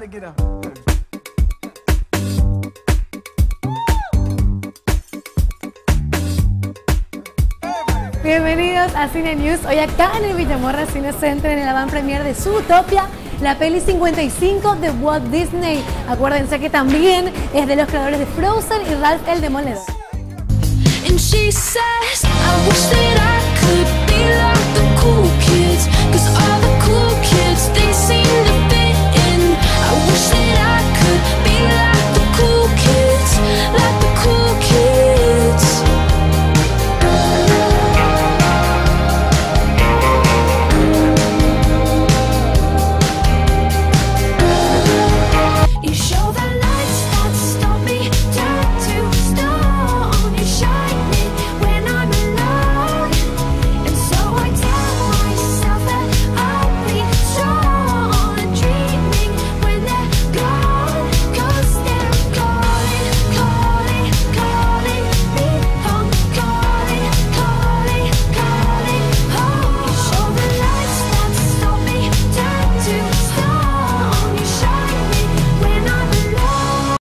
Bienvenidos a Cine News. Hoy acá en el Villamorra Cine Center, en el avant premiere de Zootopia, la peli 55 de Walt Disney. Acuérdense que también es de los creadores de Frozen y Ralph el Demoledor. And she says, I wish that I could be like the cool kids, 'cause